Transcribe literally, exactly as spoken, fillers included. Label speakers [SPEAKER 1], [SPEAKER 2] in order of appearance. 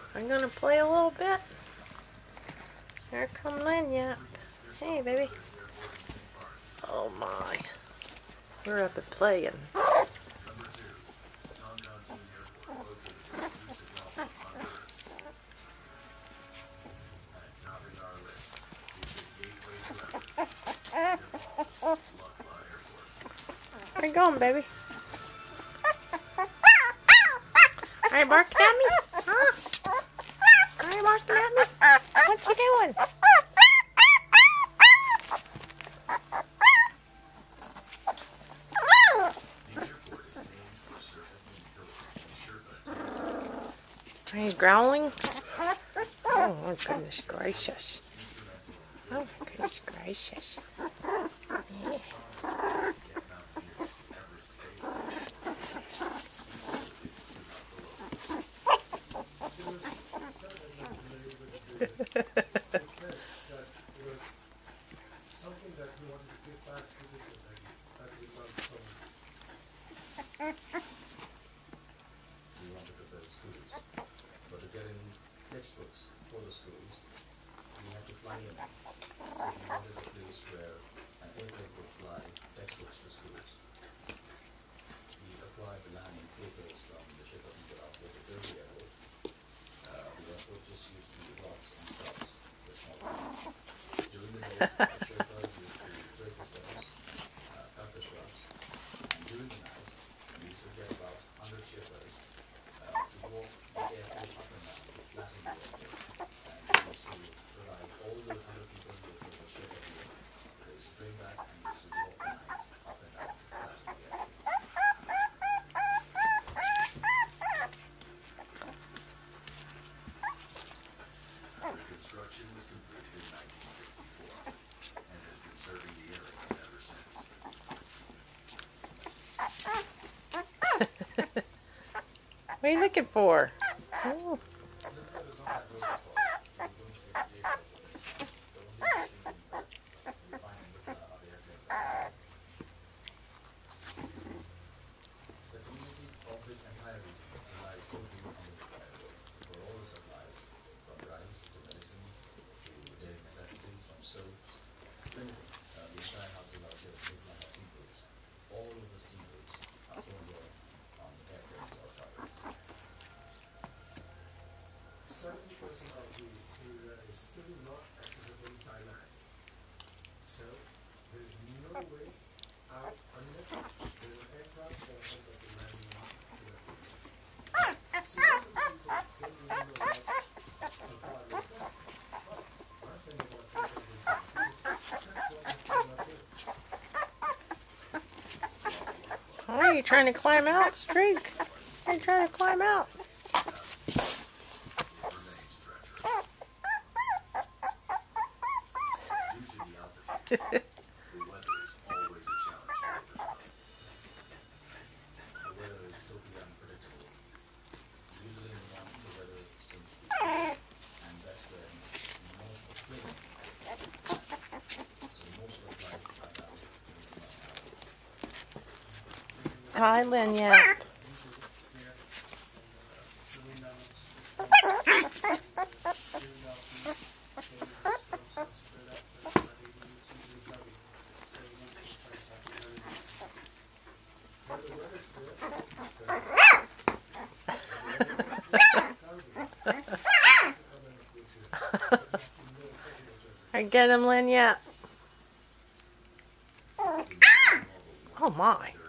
[SPEAKER 1] I'm gonna play a little bit. Here come Lanya. Hey, baby. Oh my. We're up and playing. Where you going, baby? Are you barking at me? Huh? Are you barking at me? What you doing? Are you growling? Oh my goodness gracious. Oh my goodness gracious. Yeah.
[SPEAKER 2] Something that we wanted to give back to the society that we love so much. We wanted to build schools, but to get in textbooks for the schools, we had to fly in. So we wanted a place where an airplane could fly textbooks to schools. We acquired the land and acres from the ship of Nicolas to build the airport. Uh, the airport just used to be rocks and stops with small planes. During the day, the Sherpas used to break the stones, uh, cut the shrubs, and during the night, we used to get about one hundred Sherpas uh, to walk the airport up and down to flatten the airport. And we used to provide all the one hundred people with the Sherpa gear. They used to bring back and we used to walk the night up and down to flatten the airport. Construction was completed in nineteen sixty-four and has been serving the area ever since.
[SPEAKER 1] What are you looking for? Oh.
[SPEAKER 2] The community of this entire region relies totally on the Victoria Road for all the supplies, from rice to medicines to daily necessities, from soaps, anything. Uh, the entire house will out here big line of steamboats. All of the steamboats are towed here on airports or charters. seventy percent of the area is still not accessible by land. So there is no way out unless there is an aircraft for the help of the landing to the people. So most of the people don't even know what a fly is like. But once they know what people do, that's what they came up with.
[SPEAKER 1] Oh, are you trying to climb out, Streak? Are you trying to climb out?
[SPEAKER 2] The weather is always a challenge for the job. The weather is totally unpredictable. Usually in the morning the weather seems to be good, and that's when most of the planes happen. So most of the flights are down in the morning hours.
[SPEAKER 1] Hi, Lanya. I get him, Lanya. Oh my.